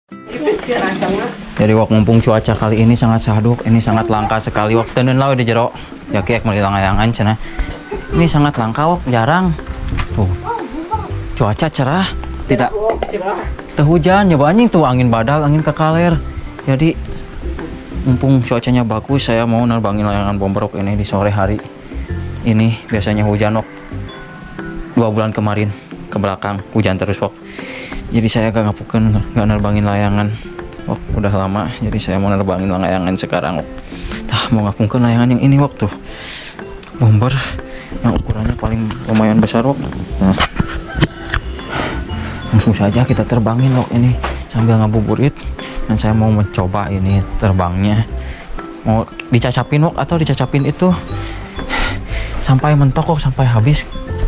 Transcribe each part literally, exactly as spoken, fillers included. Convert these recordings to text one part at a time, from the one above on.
Jadi wak mumpung cuaca kali ini sangat sahduh, ini sangat langka sekali wak tenen lawe di jero. Ya kiek melilang layangan cenah. Ini sangat langka wak, jarang. Tuh. Cuaca cerah, tidak teu hujan, nyoba anjing tuh angin badak, angin kekaler. Jadi mumpung cuacanya bagus, saya mau nerbangin layangan bomberok ini di sore hari. Ini biasanya hujan wak. Dua bulan kemarin ke belakang hujan terus wak. Jadi saya gak ngapukeun, gak nerbangin layangan. Oh, udah lama, jadi saya mau nerbangin layangan sekarang. Tah, mau ngapukeun layangan yang ini waktu bomber yang ukurannya paling lumayan besar wak. Nah, langsung saja kita terbangin wak ini sambil ngabuburit. Dan saya mau mencoba ini terbangnya. Mau dicacapin wak atau dicacapin itu sampai mentok wak, sampai habis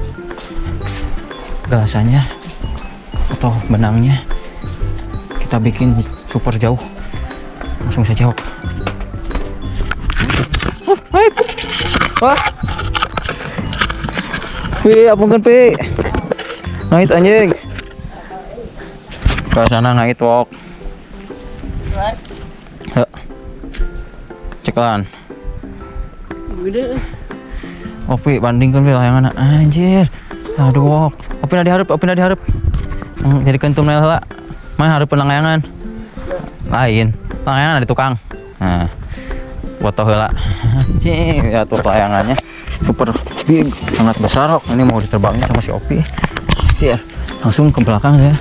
gelasannya atau benangnya. Kita bikin super jauh, langsung saja wak. Oh, hai. Wah. Pi, apunkeun pi. Ngait anjing. Ke sana ngait wak. Heuh. Cekelan. Gede. Oh, pi bandingkeun pi layangan anjir. Aduh wak. Opina dihareup, opina dihareup. Hmm, jadi kentum heula. Mah hareupeun layangan. Lain, layangan ada tukang. Nah, foto heula. Anjing, ya tuh layangannya super big, sangat besar kok. Ini mau diterbangin sama si Opi. Cier, langsung ke belakang ya.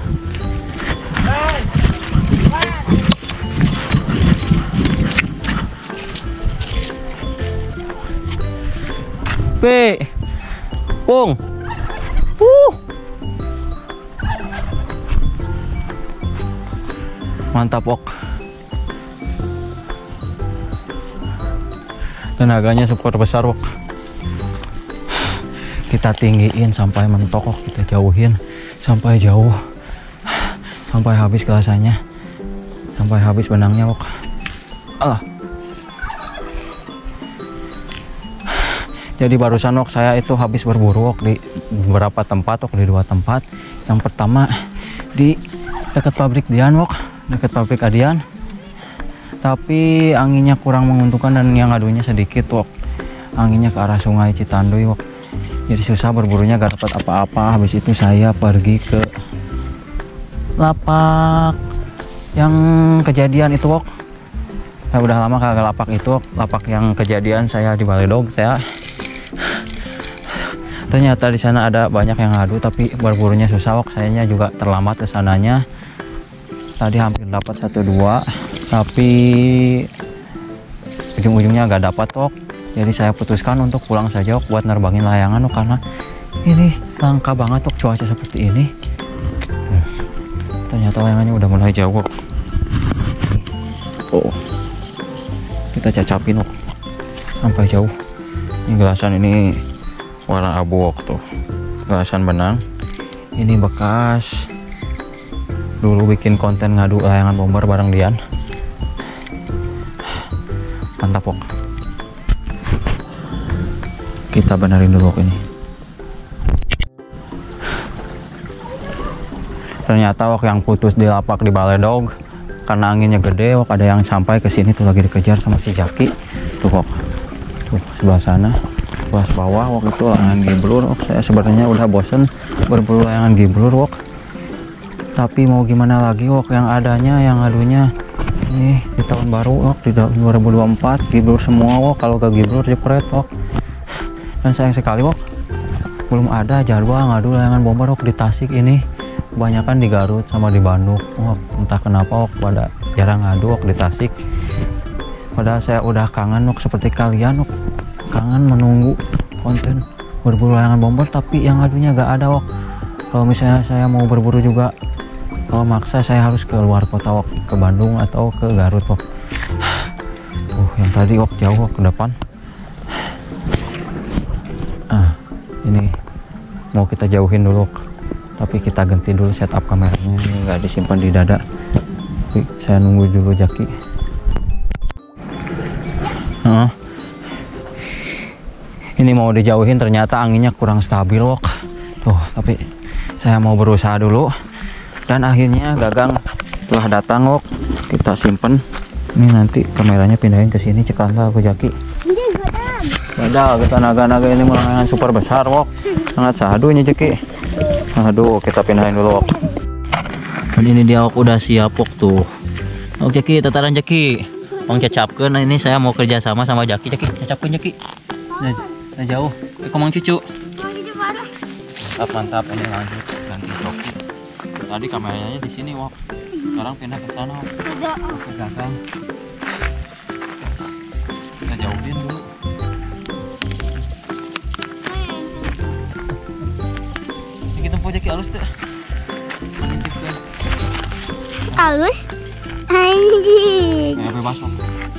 P, Pung. Uh. Mantap wok. Tenaganya super besar wok. Kita tinggiin sampai mentok wok, kita jauhin sampai jauh, sampai habis gelasannya, sampai habis benangnya wok. Ah. Jadi barusan wok saya itu habis berburu wok di beberapa tempat wok, di dua tempat. Yang pertama di dekat pabrik Dian wok, dekat pabrik Adian, tapi anginnya kurang menguntungkan dan yang ngadunya sedikit wok. Anginnya ke arah sungai Citanduy wok, jadi susah berburunya, gak dapat apa-apa. Habis itu saya pergi ke lapak yang kejadian itu wok. Saya udah lama kagak lapak itu wok. Lapak yang kejadian saya di Baledog. Saya ternyata di sana ada banyak yang ngadu, tapi berburunya susah wok. Sayanya juga terlambat ke sananya. Tadi hampir dapat satu dua, tapi ujung-ujungnya gak dapat wok. Jadi saya putuskan untuk pulang saja wok, buat nerbangin layangan wok, karena ini langka banget wok cuaca seperti ini. Hmm. Ternyata layangannya udah mulai jauh wok. Oh, kita cacapin wok sampai jauh. Ini gelasan ini warna abu wok tuh, gelasan benang. Ini bekas dulu bikin konten ngadu layangan bomber bareng Dian. Mantap wok. Kita benerin dulu wok ini. Ternyata wok yang putus di lapak di Baledog karena anginnya gede wok, ada yang sampai ke sini tuh lagi dikejar sama si Jaki tuh wok. Tuh sebelah sana, sebelah bawah wok itu layangan giblur wok. Saya sebenarnya udah bosen berburu layangan giblur wok, tapi mau gimana lagi wok, yang adanya yang adunya ini di tahun baru wok, di dua ribu dua puluh empat giblur semua wok. Kalau ke giblur jepret wok. Dan sayang sekali wok, belum ada jadwal ngadu layangan bomber wok di Tasik ini. Kebanyakan di Garut sama di Bandung wok. Entah kenapa wok pada jarang ngadu wok di Tasik. Padahal saya udah kangen wok seperti kalian wok, kangen menunggu konten berburu layangan bomber, tapi yang ngadunya gak ada wok. Kalau misalnya saya mau berburu juga, kalau maksa saya harus ke luar kota wok, ke Bandung atau ke Garut wok. Tuh yang tadi wok jauh wok ke depan. Ah, ini mau kita jauhin dulu wok, tapi kita ganti dulu setup kameranya, ini nggak disimpan di dada. Tapi saya nunggu dulu Jaki. Nah, ini mau dijauhin, ternyata anginnya kurang stabil wok. Tuh, tapi saya mau berusaha dulu dan akhirnya gagang Setelah datang wok, kita simpen. Ini nanti kameranya pindahin ke sini cekanda aku Jaki. Ada kita naga-naga ini melangan super besar wok. Sangat sadunya Jaki. Aduh, kita pindahin dulu wok. Dan ini dia wok udah siap wok tuh. Oke Jaki, tataran Jaki. Mau cacapkan, ini saya mau kerja sama sama Jaki. Jaki, cacapkan Jaki. Nah, nah jauh. Eh, Mang Cucu. Mantap, mantap. Ini lanjut ganti joki. Tadi kameranya di sini wok. Sekarang pindah ke sana wok. Ke belakang. Kita jauhin dulu. Ini kita Jaki halus tuh. Mengintipkan. Halus? Anjing. Kayak bebas wok.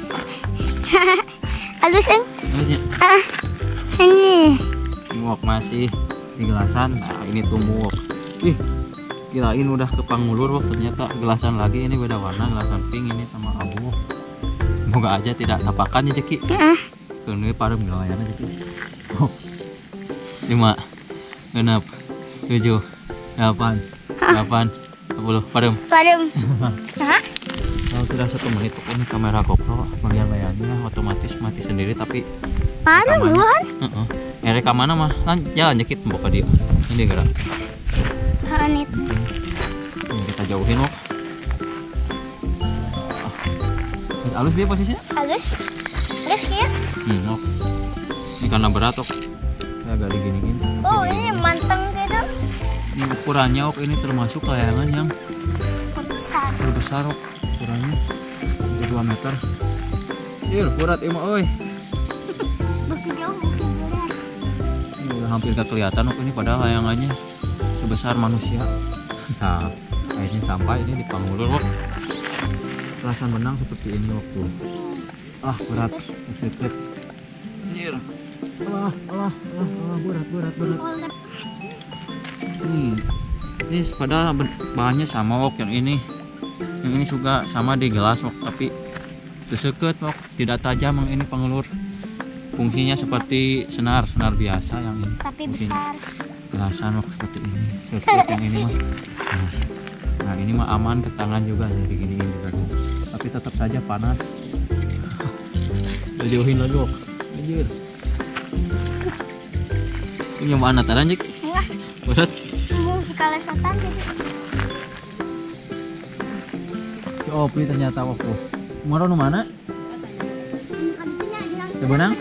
Halus em? Ini Ah, ini. wok masih di gelasan. Nah ini tumbuh wok. Ih, kirain udah ke pangulur wok, ternyata gelasan lagi. Ini beda warna, gelasan pink ini sama abu wok. Semoga aja tidak tapakan ya Jaki. Ah. Ini parem gelayan Jaki. Oh. Lima, genap, tujuh, delapan, delapan, sepuluh, parem. Padem. Hah? Kalau sudah satu menit ini kamera GoPro bagian layarnya otomatis mati sendiri, tapi Padem duluan. Heeh. Uh -uh. Rekaman mah lan jalan Jaki buka dia. Ini gerak. Hanit. Ini kita jauhin wok. Ah. Halus dia posisinya? Halus. Halus ya? Hmm, wok. Ini karena berat wok. Saya gali gini-gini. Oh, ini manteng gitu. Ini ukurannya wok, ini termasuk layangan yang Besar. terbesar wok. Ukurannya bisa dua meter. Ih, berat ima euy. Makin jauh makin berat. Ini udah hampir gak kelihatan wok, ini padahal layangannya sebesar manusia. Nah, akhirnya sampai ini di Pangulur wok. Kelasan benang seperti ini waktu. Ah, berat. Sedikit. Anjir. Alah, alah, alah, alah, berat, berat, berat. Hmm. Ini padahal bahannya sama wok, yang ini. Yang ini juga sama di gelas wok, tapi seket wok, tidak tajam yang ini Pangulur. Fungsinya seperti senar, senar biasa yang ini. Tapi Mungkin besar. gelasan wok seperti ini. Seket yang ini mah. Nah, nah ini mah aman ke tangan juga, jadi gini-gini juga tuh. Tapi tetap saja panas. Jauhin lagi wok. Anjir. Ini mana taran Jik? Enggak. Berat. Mau sekali setan jadi. Oh, pilih ternyata wok. Maro nu mana? Ya benang?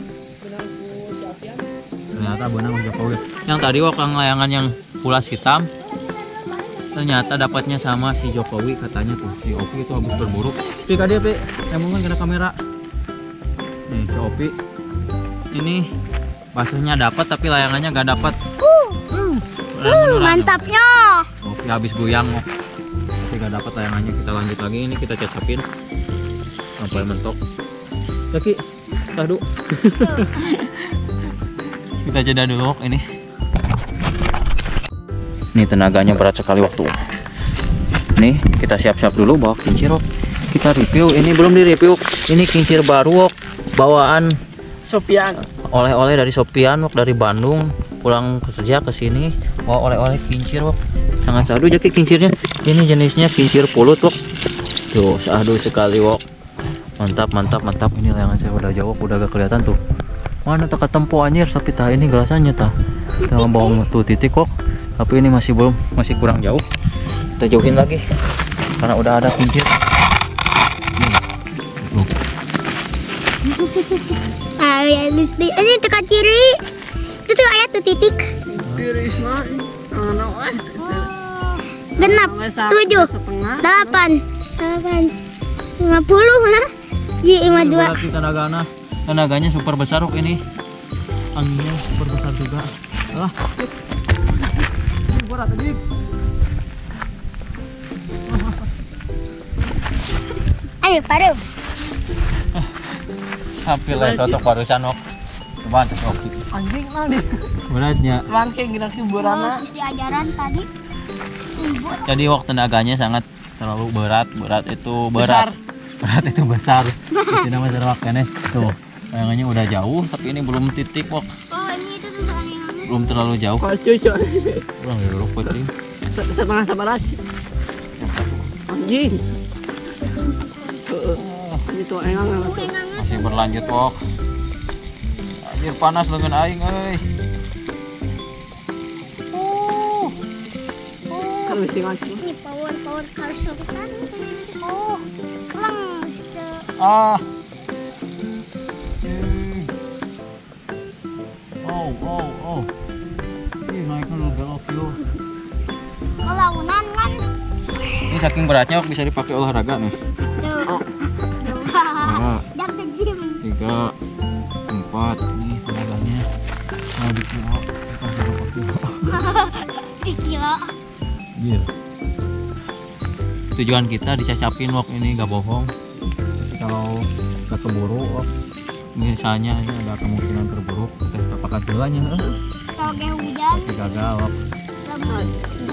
Ternyata benang udah Jokowi. Yang tadi wok yang layangan yang pulas hitam, ternyata dapatnya sama si Jokowi katanya tuh. Si Opi itu habis berburu. Pi kade Pi, emangnya kena kamera. Nih si Opi. Ini basahnya dapat tapi layangannya gak dapat. Uh, uh, mantapnya. Opi habis goyang wok. Tapi gak dapat layangannya. Kita lanjut lagi, ini kita cacapin sampai mentok. Jaki, tadu. Kita jeda dulu wok ini. Nih tenaganya berat sekali waktu. Nih kita siap-siap dulu bawa kincir wok. Kita review, ini belum di review. Ini kincir baru wok, bawaan Sopian. Oleh-oleh dari Sopian wok, dari Bandung. Pulang kerja ke sini bawa oleh-oleh kincir wok. Sangat sadu Jaki kincirnya. Ini jenisnya kincir pulut wok. Tuh sadu sekali wok. Mantap, mantap, mantap. Ini layangan saya udah jauh, udah gak kelihatan tuh. Mana tak ketempo anjir, tapi tah ini gelasannya tah. Kita bawa tuh titik kok. Tapi ini masih belum, masih kurang jauh. Kita jauhin lagi. Karena udah ada kincir. Ah, ya mesti. Ini tekan kiri. Itu tuh ayat tuh titik. Tiris mah. Genap. Tujuh. Delapan. Delapan. Lima puluh mana? Ji lima dua. Tenaganya, tenaganya super besar kok ini. Anginnya super besar juga. Alah. Berat tadi. Ayo, paruh. Hampir lah soto barusan kok. Coba tes oke. Anjing lah nih. Beratnya. Cuman kayak gini hiburan. Terus diajaran tadi. Ibu. Jadi waktu tenaganya sangat terlalu berat. Berat itu Besar. berat. Berat itu besar. Tidak masalah waktunya. Tuh, layangannya udah jauh, tapi ini belum titik wok. Oh, ini itu tuh layangannya. Belum terlalu jauh. Kok cucu. Kurang ya ruput ini. Setengah sabar aja. Jing. Itu engang engang. Masih berlanjut wok. Anjir panas lengan aing euy. Kalau mesti ngaji. Ini power power car show kan. Oh, pulang. Ah. Hmm. Oh, oh, oh. Ih, naiknya lu belok yuk. Kelaunan kan. Ini saking beratnya wok, bisa dipakai olahraga nih. Tuh. Dua, Dapat gym. tiga, empat. Nih tenaganya. Nah, di kilo. Di kilo. Iya. Tujuan kita dicacapin wok, ini gak bohong. Kalau gak keburu wok, misalnya ini ada kemungkinan terburuk. Kita pakai dulunya. Kalau kayak hujan. Tapi gagal wok. Hujan.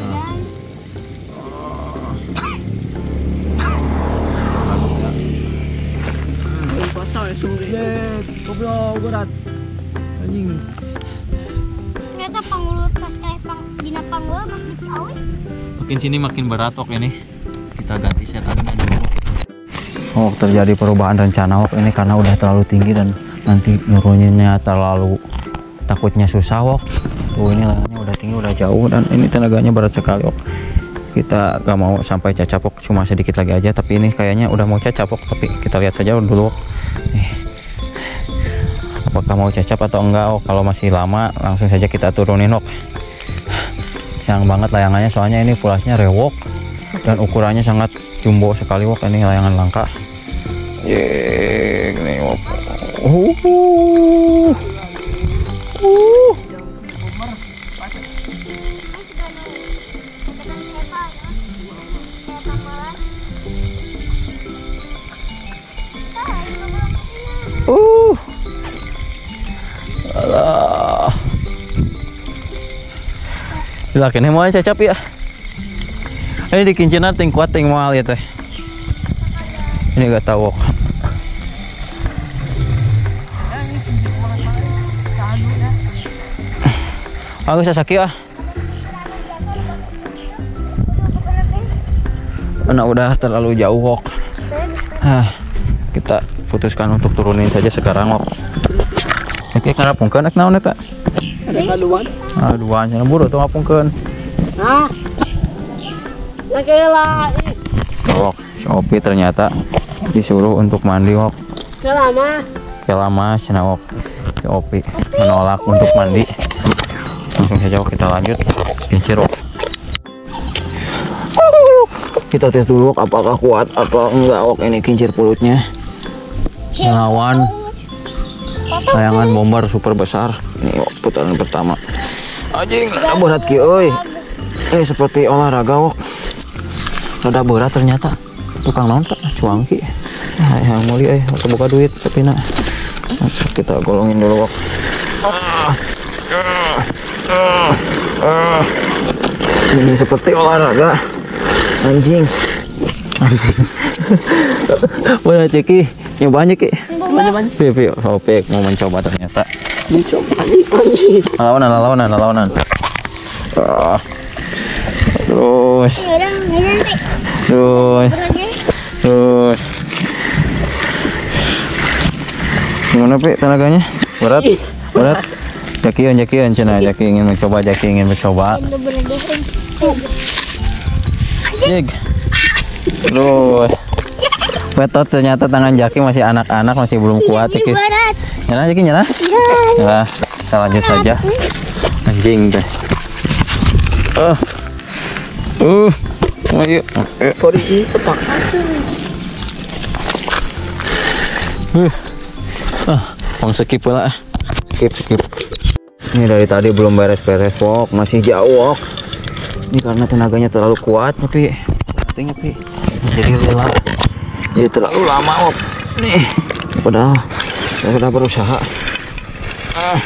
Pasal ya sumber. Goblok berat. Anjing. Ternyata pangulut pas kayak pang dina pangulut mas dicawi. Makin sini makin berat wok ini. Kita ganti setannya dulu. Oh, terjadi perubahan rencana wok ini karena udah terlalu tinggi dan nanti nuruninnya terlalu takutnya susah wok. Tuh ini lahannya udah tinggi, udah jauh dan ini tenaganya berat sekali wok. Kita gak mau sampai cacap wok, cuma sedikit lagi aja, tapi ini kayaknya udah mau cacap wok, tapi kita lihat saja dulu wok. Nih. Apakah mau cacap atau enggak wok? Kalau masih lama langsung saja kita turunin wok. Sayang banget layangannya, soalnya ini pulasnya rewok dan ukurannya sangat jumbo sekali wok. Ini layangan langka. Yeay, ini wok. Uh, uh, uh. Uh. Alah. Lah kene mau cacap ya. Ini dikincinan ting kuat ting mahal ya teh. Ini gak tahu. Aku sasaki ah. Mana udah terlalu jauh wok. Ah, kita putuskan untuk turunin saja sekarang wok. Oke, karena pungkeun ek naon eta? Ada kaduan. Aduan, cenah buru tuh ngapungkeun. Nah. Ya kela. Wok, Shopee ternyata disuruh untuk mandi wok. Kelama. Kelama cenah wok. Shopee menolak untuk mandi. Langsung saja wok, kita lanjut kincir wok. Kita tes dulu wok, apakah kuat atau enggak wok ini kincir pelutnya. Melawan layangan bomber super besar. Ini wok, putaran pertama. Anjing, rada berat ki euy. Ini seperti olahraga wok. Rada berat ternyata. Tukang naon tak? Cuangki. Nah, yang mulia eh atau buka duit tapi nak. Kita golongin dulu wok. Ini seperti olahraga. Anjing. Anjing. Mana Ceki? Nyobanya Ki? Banyak-banyak. Piu, piu. Oh, Pek mau mencoba ternyata. Mencoba anjing anjing. Lawanan, lawanan, lawanan. Ah. Terus. Terus. Terus. Gimana Pek tenaganya? Berat? Berat? Jakian, jakian cina. Jaki ingin mencoba, Jaki ingin mencoba. Jig. Terus. Betot ternyata tangan Jaki masih anak-anak, masih belum kuat Jaki. Nyala Jaki, nyala. Nah, kita lanjut saja. Anjing deh. Uh. Uh. Ayo. Kori ini petak. Uh. Ah, mau skip pula. Skip, skip. Ini dari tadi belum beres-beres wok, masih jauh wok. Ini karena tenaganya terlalu kuat tapi penting tapi jadi lelah. Jadi terlalu lama wok. Nih, padahal saya sudah berusaha. Ah.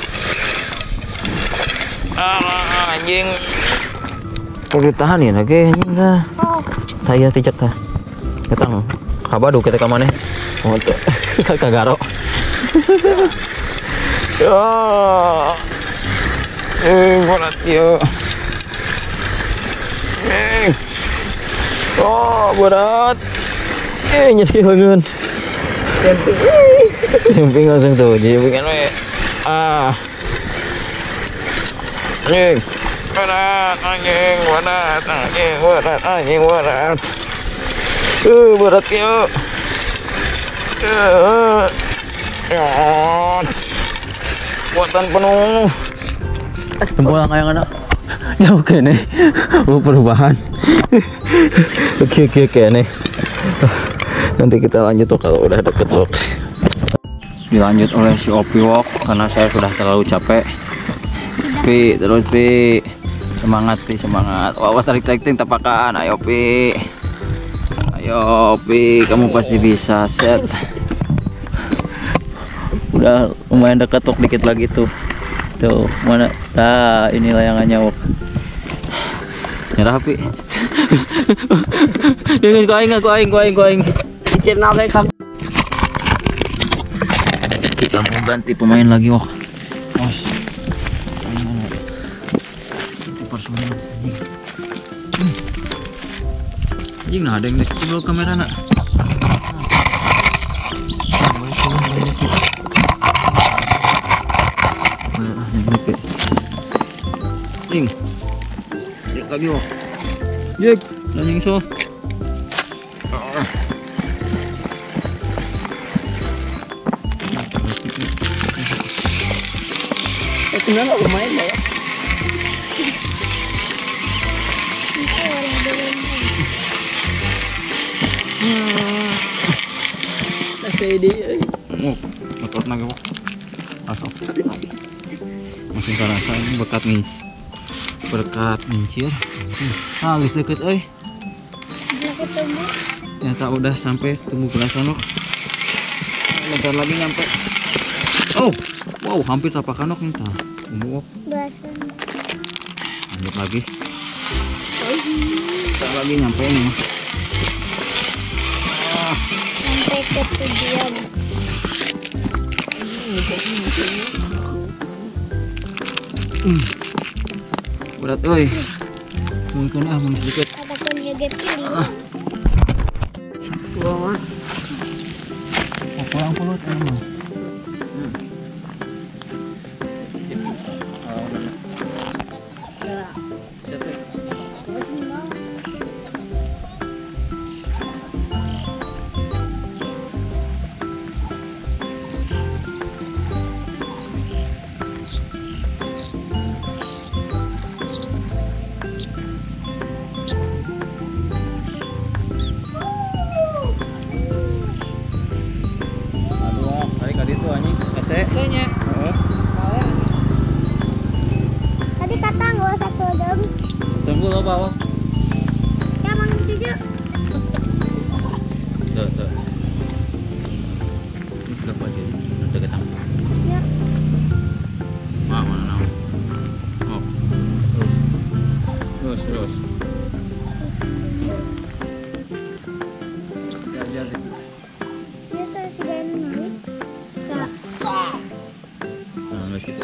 Ah, anjing. Perlu ditahan ya lagi anjing dah. Taya tijak tah. Ketang. Kabadu kita ke mana? Oh, tuh. Kagaro. Ya. Eh, berat ya. Eh. Oh, berat. Eh, nyesek bangun. Camping langsung tuh, campingan we. Ah. Anjing. Berat, anjing, berat, anjing, berat, anjing, berat. Uh, berat yuk. Uh, ya. Kuatan penuh. Tempolang kayak anak. Jauh kene. Oh, perubahan. Oke, oke, oke nih. Nanti kita lanjut tuh kalau udah deket Wok. Dilanjut oleh si Opi Wok karena saya sudah terlalu capek. Pi, terus Pi. Semangat Pi, semangat. Wah, tarik tarik ting tapakan. Ayo Pi. Ayo Pi, kamu pasti bisa. Set. Udah lumayan dekat Wok, dikit lagi tuh. Tuh, mana? Nah, ini layangannya Wok. Nyerah Pi. Dengan ku aing, ku aing, ku aing, ku aing. Channel kamu. Kita mau ganti pemain lagi Wok. Os. Main ganti personil. Hmm. Anjing nah ada yang di sebelah kamera nak. Jing. Lihat lagi Wok. Yuk, anjing so. Kenapa lumayan ya? Masih di. Oh, motor naga Wok. Asok. Masih terasa ini berkat nih. Berkat mincir. Ah, geus deket euy. Ternyata udah sampai tunggu belasan Wok. Bentar lagi nyampe. Oh, wow, hampir tapakan Wok nih tah. Tunggu Wok. Belasan. Lanjut lagi. Bentar lagi nyampe nih. Ah. Sampai ke tujuan. Hmm. Berat euy. Mungkin ah mun sedikit. Apapun juga pilih. Ah. Wah, Oh, pulang pulut emang. Tadi kata nggak usah tudung. Tunggu lo bawa. Ya mang cucu. Tuh, tuh. Ini sudah aja. Udah ketang. Ya. Ah, mana nama? Oh. Terus. Terus, terus. Ajar deh. Dia tuh si Dani nih. Kak. Nah, nggak gitu.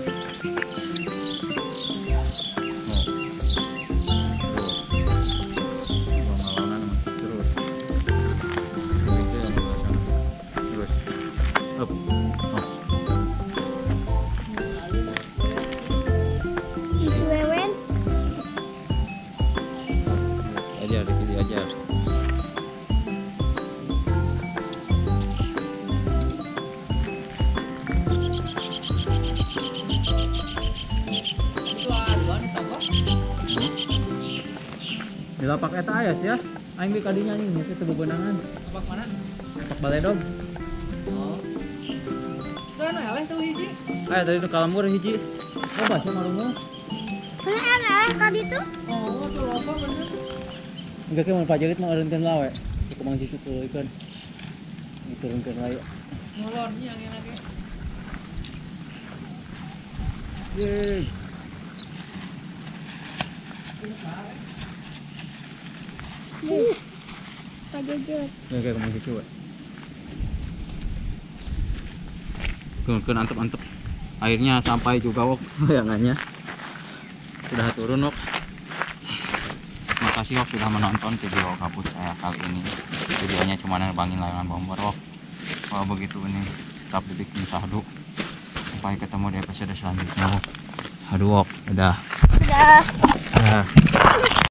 Wewen. Ajar, dipilih ajar. Di lapak eta ayas ya. Aing di kadinya nih, ngisi teu bebenangan. Lapak mana? Lapak baledog. Oh. Kana eleh tuh hiji. Aya tadi nu kalembur hiji. Oh, baca marungu. Mana eleh kadi itu? Oh, tuh lapak bener. Enggak ke mun pajerit mah eureunkeun lawe. Cukup mang cucu tuluykeun. Diturunkeun raya. Ngolon nya yang enak. Yeay. Uh. Pajajut. Ya kayak kemang cucu, Wak. Keun antep-antep. Airnya sampai juga Wok, bayangannya. Sudah turun Wok. Makan kasih Wok sudah menonton video kabut saya kali ini. Videonya cuma nerbangin layangan bomber Wok. Kalau begitu ini tetap dibikin saldo. Sampai ketemu di episode selanjutnya Wok. Aduh Wok, udah. Udah. Udah.